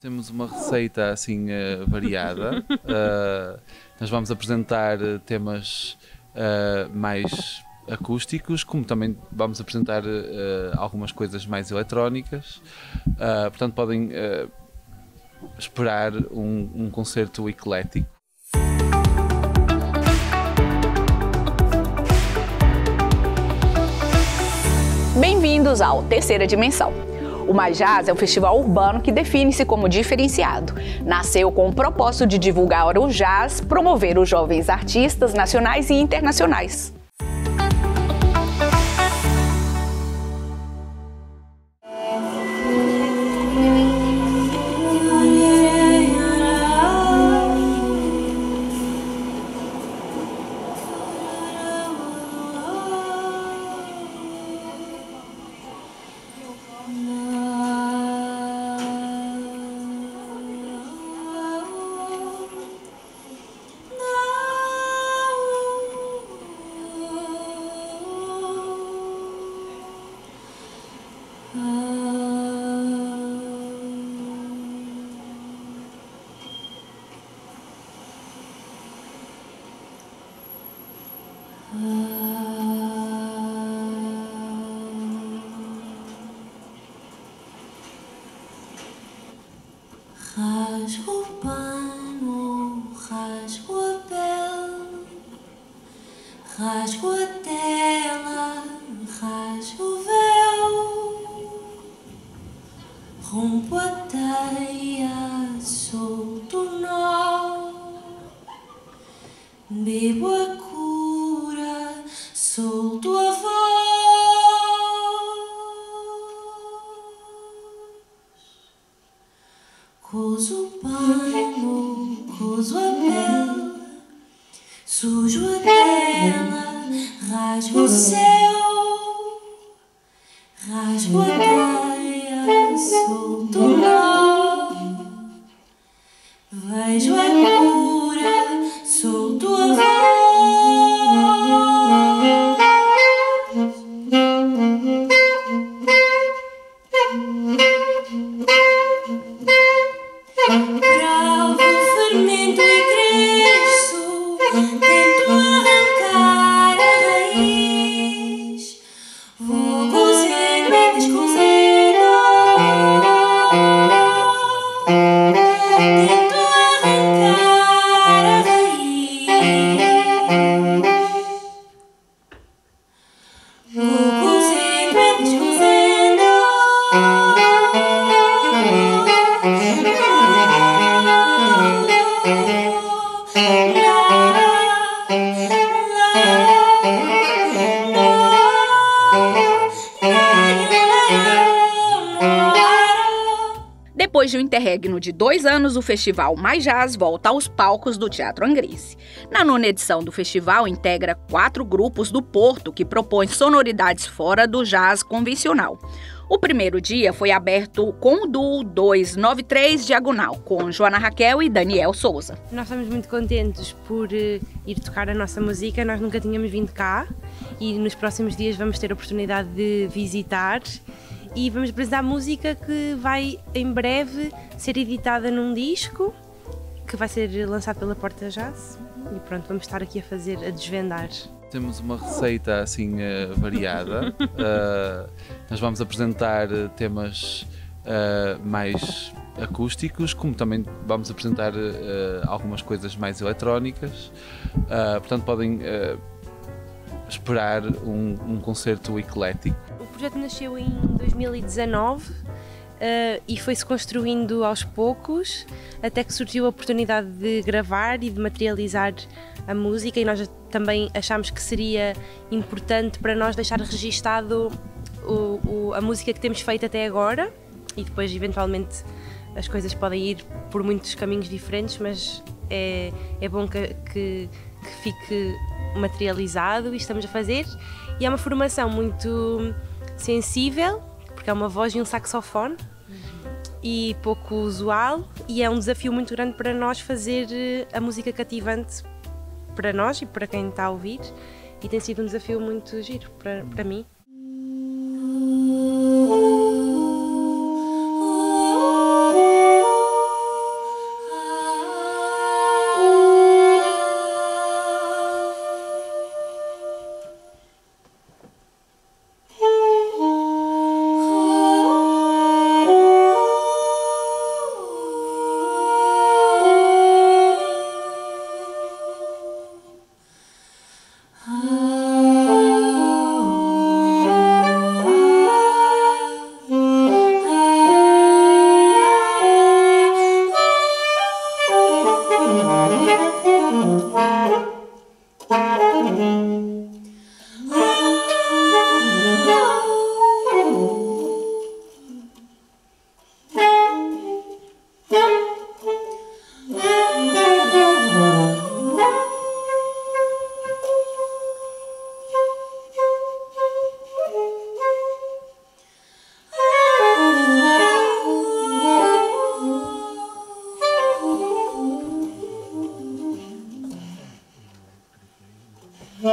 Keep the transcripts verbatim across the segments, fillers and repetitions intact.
Temos uma receita assim uh, variada. Uh, nós vamos apresentar temas uh, mais acústicos, como também vamos apresentar uh, algumas coisas mais eletrónicas. Uh, portanto, podem uh, esperar um, um concerto eclético. Bem-vindos ao Terceira Dimensão. O Mais Jazz é um festival urbano que define-se como diferenciado. Nasceu com o propósito de divulgar o jazz, promover os jovens artistas nacionais e internacionais. Rasgo o pano, rasgo a pele, rasgo a tela, rasgo o véu, rompo a teia, solto o nó, bebo a cura, solto a voz. Cozo o pano, cozo a pele, sujo a tela, rasgo o céu, rasgo a teia, solto o nó, vejo a cura, solto a voz. Bravo, fermento e cresço, tento arrancar a raiz, vou cozendo e descozendo, tento arrancar a raiz, vou cozendo e descozendo. Depois de um interregno de dois anos, o Festival Mais Jazz volta aos palcos do Teatro Angrense. Na nona edição do festival, integra quatro grupos do Porto que propõem sonoridades fora do jazz convencional. O primeiro dia foi aberto com o duo duzentos e noventa e três Diagonal, com Joana Raquel e Daniel Souza. Nós estamos muito contentes por uh, ir tocar a nossa música, nós nunca tínhamos vindo cá e nos próximos dias vamos ter a oportunidade de visitar e vamos apresentar música que vai em breve ser editada num disco que vai ser lançado pela Porta Jazz e pronto, vamos estar aqui a fazer, a desvendar. Temos uma receita assim uh, variada. Uh, nós vamos apresentar temas uh, mais acústicos, como também vamos apresentar uh, algumas coisas mais eletrónicas. Uh, portanto, podem uh, esperar um, um concerto eclético. O projeto nasceu em dois mil e dezanove uh, e foi-se construindo aos poucos, até que surgiu a oportunidade de gravar e de materializar a música e nós também achámos que seria importante para nós deixar registado o, o, a música que temos feito até agora e depois eventualmente as coisas podem ir por muitos caminhos diferentes, mas é, é bom que, que, que fique materializado e estamos a fazer e é uma formação muito sensível porque é uma voz e um saxofone e pouco usual e é um desafio muito grande para nós fazer a música cativante para nós e para quem está a ouvir e tem sido um desafio muito giro para, para mim.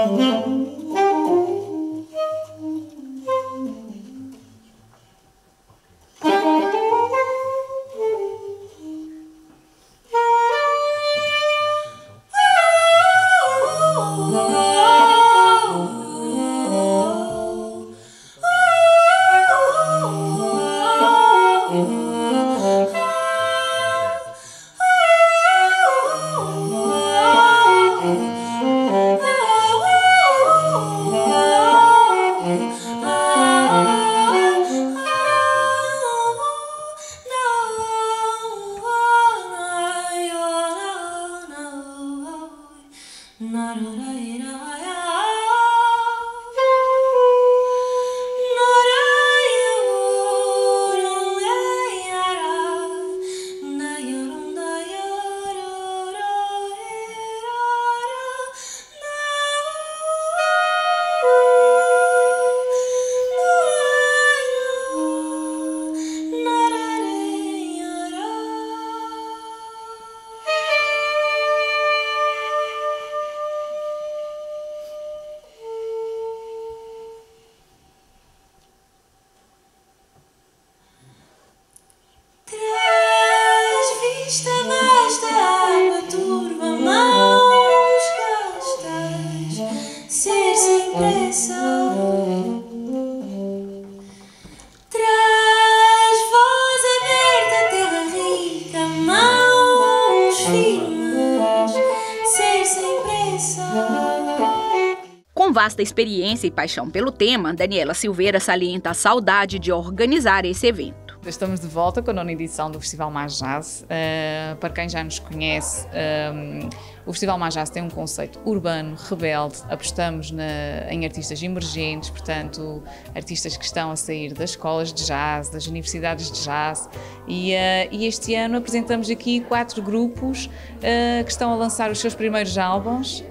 Com vasta experiência e paixão pelo tema, Daniela Silveira salienta a saudade de organizar esse evento. Estamos de volta com a nona edição do Festival Mais Jazz. Uh, para quem já nos conhece, um, o Festival Mais Jazz tem um conceito urbano, rebelde. Apostamos na, em artistas emergentes, portanto, artistas que estão a sair das escolas de jazz, das universidades de jazz. E, uh, e este ano apresentamos aqui quatro grupos uh, que estão a lançar os seus primeiros álbuns.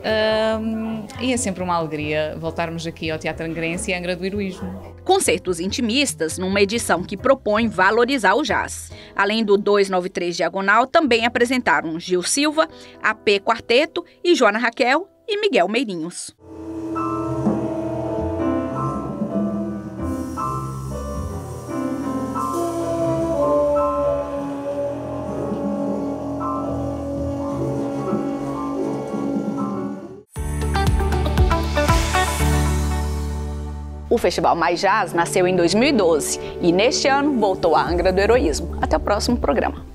Um, e é sempre uma alegria voltarmos aqui ao Teatro Angrense e Angra do Heroísmo. Concertos intimistas numa edição que propõe valorizar o jazz. Além do duzentos e noventa e três Diagonal, também apresentaram Gil Silva, A P Quarteto e Joana Raquel e Miguel Meirinhos. O Festival Mais Jazz nasceu em dois mil e doze e neste ano voltou à Angra do Heroísmo. Até o próximo programa.